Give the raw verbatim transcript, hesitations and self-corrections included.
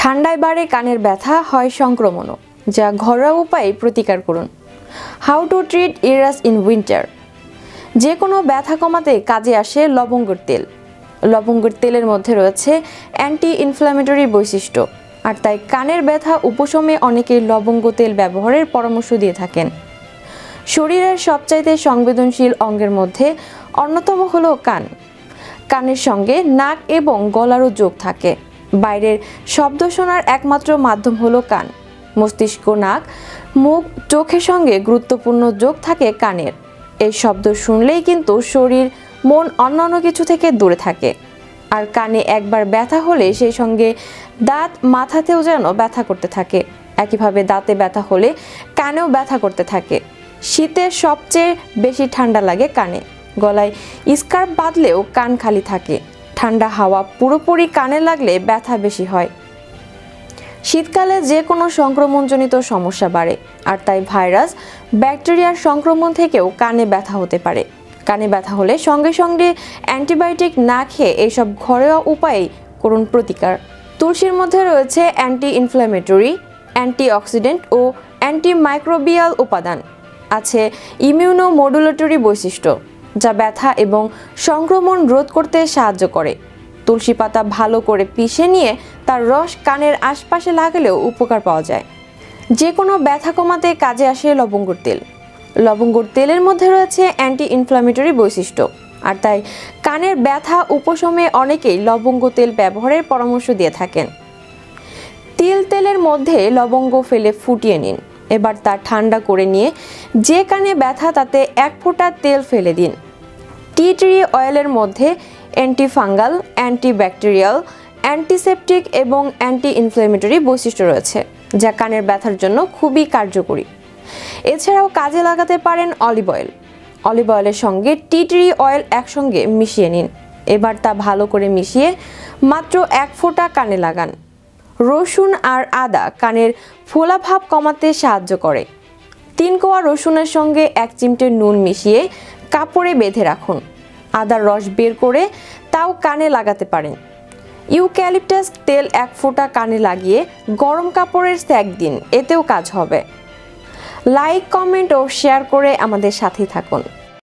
ঠান্ডায় বাড়ে কানের ব্যথা হয় সংক্রমণও, যা ঘরোয়া উপায়ে প্রতিকার করুন। How to treat ears in winter. যে কোনো ব্যথা কমাতে কাজে আসে লবঙ্গের তেল। লবঙ্গের তেলের মধ্যে রয়েছে অ্যান্টি ইনফ্ল্যামেটরি বৈশিষ্ট্য, আর তাই কানের ব্যথা উপশমে অনেকেই লবঙ্গ তেল ব্যবহারের পরামর্শ দিয়ে থাকেন। শরীরের সবচাইতে সংবেদনশীল অঙ্গের মধ্যে অন্যতম হলো কান। কানের সঙ্গে নাক এবং গলারও যোগ থাকে। বাইরের শব্দ শোনার একমাত্র মাধ্যম হলো কান। মস্তিষ্ক, নাক, মুখ, চোখের সঙ্গে গুরুত্বপূর্ণ যোগ থাকে কানের। এই শব্দ শুনলেই কিন্তু শরীর, মন অন্যান্য কিছু থেকে দূরে থাকে। আর কানে একবার ব্যথা হলে সেই সঙ্গে দাঁত, মাথাতেও যেন ব্যথা করতে থাকে। একইভাবে দাঁতে ব্যথা হলে কানেও ব্যথা করতে থাকে। শীতে সবচেয়ে বেশি ঠান্ডা লাগে কানে। গলায় স্কার্ফ বাঁধলেও কান খালি থাকে। ঠান্ডা হাওয়া পুরোপুরি কানে লাগলে ব্যথা বেশি হয়। শীতকালে যে কোনো সংক্রমণজনিত সমস্যা বাড়ে, আর তাই ভাইরাস, ব্যাকটেরিয়ার সংক্রমণ থেকেও কানে ব্যথা হতে পারে। কানে ব্যথা হলে সঙ্গে সঙ্গে অ্যান্টিবায়োটিক না খেয়ে এইসব ঘরোয়া উপায়ে করুন প্রতিকার। তুলসীর মধ্যে রয়েছে অ্যান্টি ইনফ্ল্যামেটরি, অ্যান্টিঅক্সিডেন্ট ও অ্যান্টিমাইক্রোবিয়াল উপাদান। আছে ইমিউনো মডুলেটরি বৈশিষ্ট্য, যা ব্যথা এবং সংক্রমণ রোধ করতে সাহায্য করে। তুলসী পাতা ভালো করে পিষে নিয়ে তার রস কানের আশপাশে লাগালেও উপকার পাওয়া যায়। যে কোনো ব্যথা কমাতে কাজে আসে লবঙ্গর তেল। লবঙ্গর তেলের মধ্যে রয়েছে অ্যান্টি ইনফ্ল্যামেটরি বৈশিষ্ট্য, আর তাই কানের ব্যথা উপশমে অনেকেই লবঙ্গ তেল ব্যবহারের পরামর্শ দিয়ে থাকেন। তিল তেলের মধ্যে লবঙ্গ ফেলে ফুটিয়ে নিন। এবার তা ঠান্ডা করে নিয়ে যে কানে ব্যথা তাতে এক ফোঁটা তেল ফেলে দিন। টি ট্রি অয়েলের মধ্যে অ্যান্টিফাঙ্গাল, অ্যান্টিব্যাকটেরিয়াল, অ্যান্টিসেপটিক এবং অ্যান্টি ইনফ্ল্যামেটরি বৈশিষ্ট্য রয়েছে, যা কানের ব্যথার জন্য খুবই কার্যকরী। এছাড়াও কাজে লাগাতে পারেন অলিভ অয়েল। অলিভ অয়েলের সঙ্গে টি ট্রি অয়েল একসঙ্গে মিশিয়ে নিন। এবার তা ভালো করে মিশিয়ে মাত্র এক ফোঁটা কানে লাগান। রসুন আর আদা কানের ফোলা ভাব কমাতে সাহায্য করে। তিন কোয়া রসুনের সঙ্গে এক চিমটে নুন মিশিয়ে কাপড়ে বেঁধে রাখুন। আদার রস বের করে তাও কানে লাগাতে পারেন। ইউক্যালিপটাস তেল এক ফোঁটা কানে লাগিয়ে গরম কাপড়ের সেঁক দিন, এতেও কাজ হবে। লাইক, কমেন্ট ও শেয়ার করে আমাদের সাথেই থাকুন।